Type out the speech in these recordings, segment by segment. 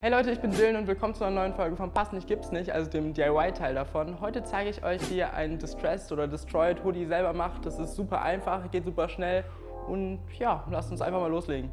Hey Leute, ich bin Dylan und willkommen zu einer neuen Folge von Passt nicht, gibt's nicht, also dem DIY-Teil davon. Heute zeige ich euch, wie ihr einen Distressed oder Destroyed Hoodie selber macht. Das ist super einfach, geht super schnell und ja, lasst uns einfach mal loslegen.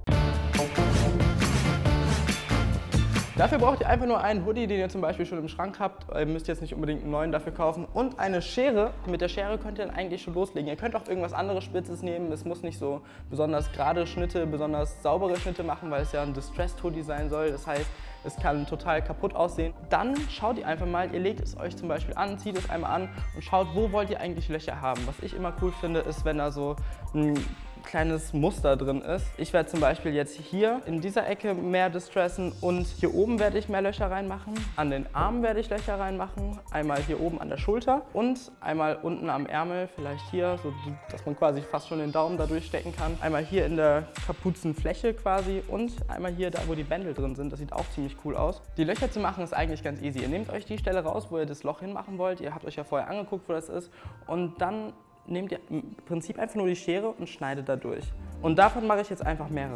Dafür braucht ihr einfach nur einen Hoodie, den ihr zum Beispiel schon im Schrank habt. Ihr müsst jetzt nicht unbedingt einen neuen dafür kaufen. Und eine Schere. Mit der Schere könnt ihr dann eigentlich schon loslegen. Ihr könnt auch irgendwas anderes Spitzes nehmen. Es muss nicht so besonders gerade Schnitte, besonders saubere Schnitte machen, weil es ja ein Distressed Hoodie sein soll. Das heißt, es kann total kaputt aussehen. Dann schaut ihr einfach mal, ihr legt es euch zum Beispiel an, zieht es einmal an und schaut, wo wollt ihr eigentlich Löcher haben. Was ich immer cool finde, ist, wenn da so ein kleines Muster drin ist. Ich werde zum Beispiel jetzt hier in dieser Ecke mehr distressen und hier oben werde ich mehr Löcher reinmachen. An den Armen werde ich Löcher reinmachen. Einmal hier oben an der Schulter und einmal unten am Ärmel, vielleicht hier, so dass man quasi fast schon den Daumen da durchstecken kann. Einmal hier in der Kapuzenfläche quasi und einmal hier da, wo die Bändel drin sind. Das sieht auch ziemlich cool aus. Die Löcher zu machen ist eigentlich ganz easy. Ihr nehmt euch die Stelle raus, wo ihr das Loch hinmachen wollt. Ihr habt euch ja vorher angeguckt, wo das ist und dann nehmt ihr im Prinzip einfach nur die Schere und schneidet da durch. Und davon mache ich jetzt einfach mehrere.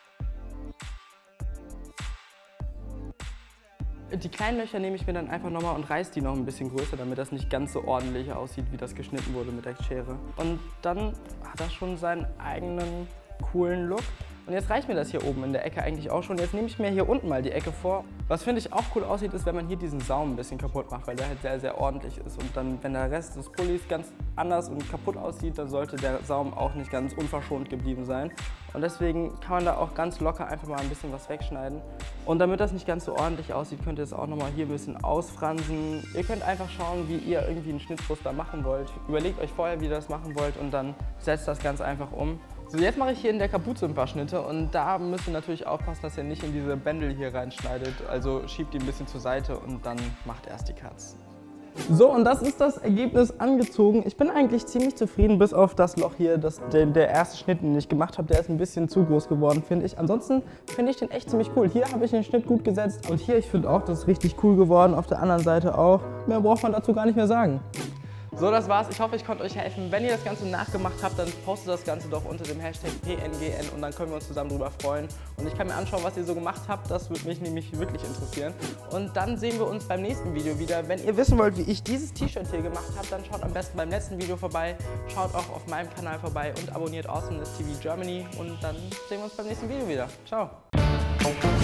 Die kleinen Löcher nehme ich mir dann einfach nochmal und reiße die noch ein bisschen größer, damit das nicht ganz so ordentlich aussieht, wie das geschnitten wurde mit der Schere. Und dann hat das schon seinen eigenen coolen Look. Und jetzt reicht mir das hier oben in der Ecke eigentlich auch schon. Jetzt nehme ich mir hier unten mal die Ecke vor. Was finde ich auch cool aussieht, ist, wenn man hier diesen Saum ein bisschen kaputt macht, weil der halt sehr, sehr ordentlich ist. Und dann, wenn der Rest des Pullis ganz anders und kaputt aussieht, dann sollte der Saum auch nicht ganz unverschont geblieben sein. Und deswegen kann man da auch ganz locker einfach mal ein bisschen was wegschneiden. Und damit das nicht ganz so ordentlich aussieht, könnt ihr es auch nochmal hier ein bisschen ausfransen. Ihr könnt einfach schauen, wie ihr irgendwie einen Schnittmuster machen wollt. Überlegt euch vorher, wie ihr das machen wollt und dann setzt das ganz einfach um. So, jetzt mache ich hier in der Kapuze ein paar Schnitte und da müsst ihr natürlich aufpassen, dass ihr nicht in diese Bändel hier reinschneidet. Also schiebt die ein bisschen zur Seite und dann macht erst die Cuts. So, und das ist das Ergebnis angezogen. Ich bin eigentlich ziemlich zufrieden, bis auf das Loch hier, der erste Schnitt, den ich gemacht habe, der ist ein bisschen zu groß geworden, finde ich. Ansonsten finde ich den echt ziemlich cool. Hier habe ich den Schnitt gut gesetzt und hier, ich finde auch, das ist richtig cool geworden. Auf der anderen Seite auch. Mehr braucht man dazu gar nicht mehr sagen. So, das war's. Ich hoffe, ich konnte euch helfen. Wenn ihr das Ganze nachgemacht habt, dann postet das Ganze doch unter dem Hashtag PNGN und dann können wir uns zusammen drüber freuen. Und ich kann mir anschauen, was ihr so gemacht habt. Das würde mich nämlich wirklich interessieren. Und dann sehen wir uns beim nächsten Video wieder. Wenn ihr wissen wollt, wie ich dieses T-Shirt hier gemacht habe, dann schaut am besten beim letzten Video vorbei. Schaut auch auf meinem Kanal vorbei und abonniert Awesomeness TV Germany. Und dann sehen wir uns beim nächsten Video wieder. Ciao!